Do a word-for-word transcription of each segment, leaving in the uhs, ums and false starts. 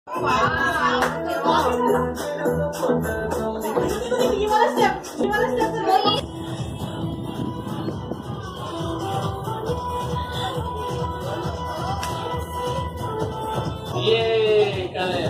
Gimana step? Gimana step terbaik? Yeay, kalian.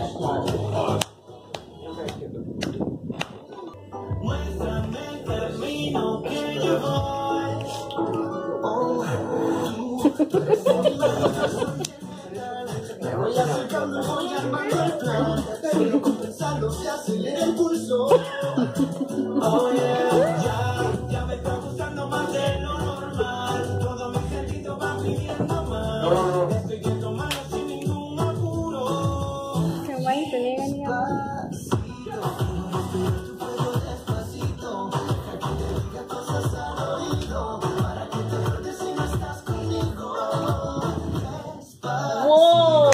Me voy acercando, voy armando el plan, pero compensando se acelera el pulso. Oh yeah, ya, ya me está gustando más de lo normal. Todos mis sentidos van pidiendo más. Estoy que tomarlo sin ningún apuro. Qué guay, te llega ni a... Despacito, deja que te diga cosas al oído, para que te acuerdes si no estás conmigo. Wow.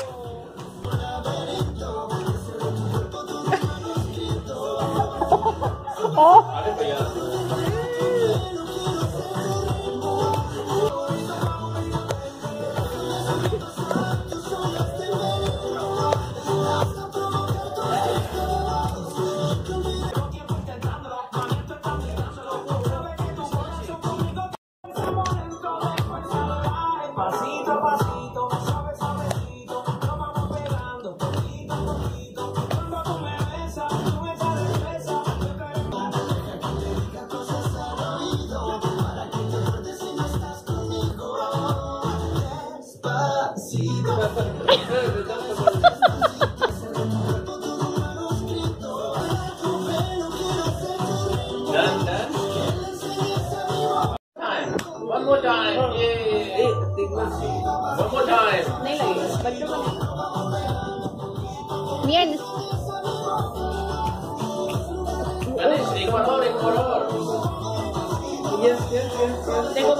Pasito a pasito, suave, suavecito, nos vamos pegando, poquito a poquito. Cuando tú me besas, tú me echas cerveza. Yo quiero deja que te diga cosas al oído, para que te acuerdes si no estás conmigo. Despacito. One more time. Yay. One more time. नहीं लगेगा, बच्चों को नहीं। Bien. Ganesh, एक बार और, एक बार और. Yes, yes, yes, yes. Tengo